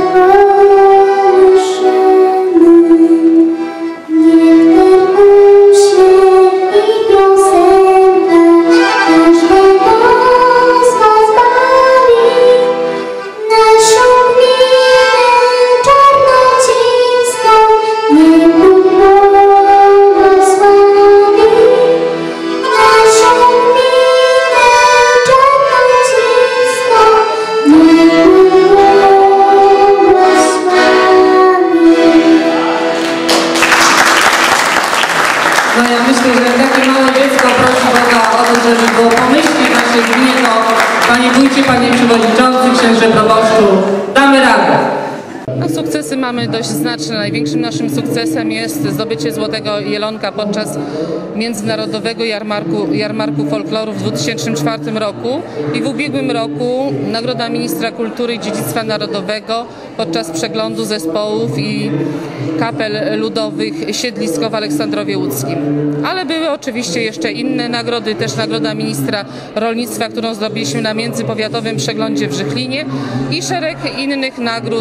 No ja myślę, że takie małe dziecko prosi Boga o to, żeby było pomyślnie w naszej gminie, to Panie Wójcie, Panie Przewodniczący, Księże Proboszczu, damy radę. No, sukcesy mamy dość znaczne. Największym naszym sukcesem jest zdobycie Złotego Jelonka podczas Międzynarodowego Jarmarku Folkloru w 2004 roku i w ubiegłym roku Nagroda Ministra Kultury i Dziedzictwa Narodowego podczas przeglądu zespołów i kapel ludowych siedlisko w Aleksandrowie Łódzkim. Ale były oczywiście jeszcze inne nagrody, też Nagroda Ministra Rolnictwa, którą zdobyliśmy na międzypowiatowym przeglądzie w Żychlinie i szereg innych nagród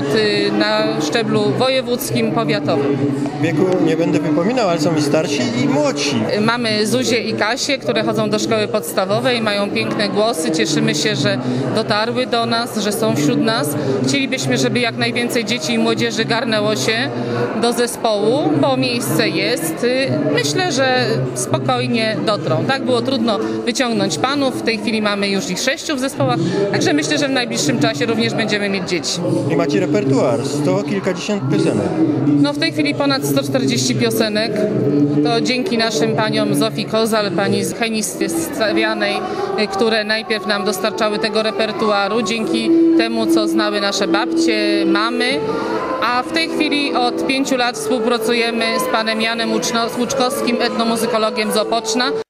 na szczeblu wojewódzkim, powiatowym. Wieku nie będę wypominał, ale są i starsi, i młodsi. Mamy Zuzię i Kasię, które chodzą do szkoły podstawowej, mają piękne głosy, cieszymy się, że dotarły do nas, że są wśród nas. Chcielibyśmy, żeby jak najwięcej dzieci i młodzieży garnęło się do zespołu, bo miejsce jest. Myślę, że spokojnie dotrą. Tak było trudno wyciągnąć panów, w tej chwili mamy już ich 6 w zespołach, także myślę, że w najbliższym czasie również będziemy mieć dzieci. I macie repertuar, 100 kilkadziesiąt piosenek. No w tej chwili ponad 140 piosenek. To dzięki naszym paniom Zofii Kozal, pani z Heni Stawianej, które najpierw nam dostarczały tego repertuaru, dzięki temu, co znały nasze babcie, mamy. A w tej chwili od 5 lat współpracujemy z panem Janem Łuczkowskim, etnomuzykologiem z Opoczna.